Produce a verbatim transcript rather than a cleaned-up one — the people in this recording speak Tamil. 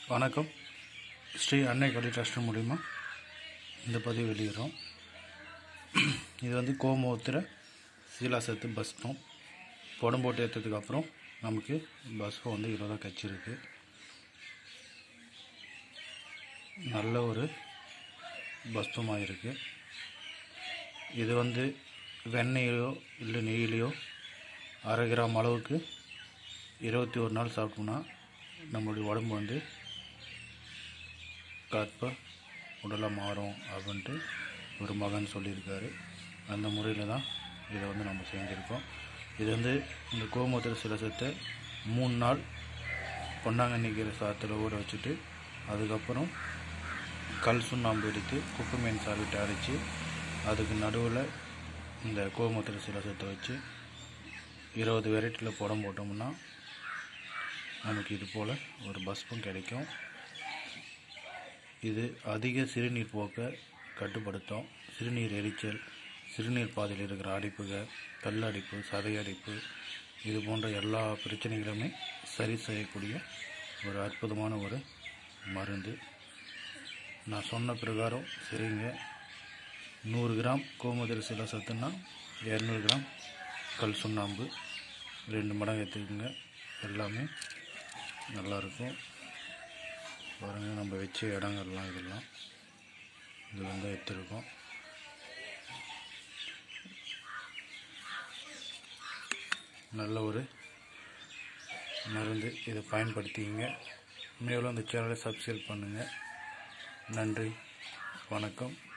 வணக்கம். ஸ்ரீ அன்னை கல்வி ட்ரஸ்ட் மூலிமா இந்த பதிவு வெளியிடுறோம். இது வந்து கோமூத்திர சீலாசத்து பஸ்பம் புடம் போட்டு ஏற்றதுக்கு அப்புறம் நமக்கு பஸ்பம் வந்து இவ்வளோ தான் கச்சிருக்கு. நல்ல ஒரு பஸ்பமாக இருக்குது. இது வந்து வெண்ணெயிலையோ இல்லை நெய்யிலையோ அரை கிராம் அளவுக்கு இருபத்தி ஒரு நாள் சாப்பிட்டோம்னா நம்மளுடைய உடம்பு வந்து கற்ப உடலாக மாறும் அப்படின்ட்டு ஒரு மகன் சொல்லியிருக்காரு. அந்த முறையில் தான் இதை வந்து நம்ம செஞ்சுருக்கோம். இது வந்து இந்த கோமூத்திர சீலாசத்தை மூணு நாள் பொன்னாங்கண்ணி கீரை சாத்தில் ஊற வச்சுட்டு அதுக்கப்புறம் கல் சுண்ணாம்பு எடுத்து குப்பை மீன் சாப்பிட்டு அரைச்சி அதுக்கு நடுவில் இந்த கோமூத்திர சீலாசத்தை வச்சு இருபது வெரைட்டியில் புடம் போட்டோம்னா நமக்கு இது போல் ஒரு பஸ்பம் கிடைக்கும். இது அதிக சிறுநீர் போக்க கட்டுப்படுத்தும். சிறுநீர் எரிச்சல், சிறுநீர் பாதையில் இருக்கிற அடைப்புகள், கல்லடைப்பு, சதையடைப்பு, இது போன்ற எல்லா பிரச்சனைகளுமே சரி செய்யக்கூடிய ஒரு அற்புதமான ஒரு மருந்து. நான் சொன்ன பிரகாரம் சரிங்க. நூறு கிராம் கோமூத்திர சீலாசத்துன்னா இரநூறு கிராம் கல் சுண்ணாம்பு ரெண்டு மடங்கு எடுத்துக்கோங்க. எல்லாமே நல்லாயிருக்கும். பாருங்கள், நம்ம வச்ச இடங்கள்லாம் இதெல்லாம் இது வந்து எடுத்துருக்கோம். நல்ல ஒரு மருந்து. இதை பயன்படுத்திங்க. மேலும் அந்த சேனலை சப்ஸ்கிரைப் பண்ணுங்கள். நன்றி, வணக்கம்.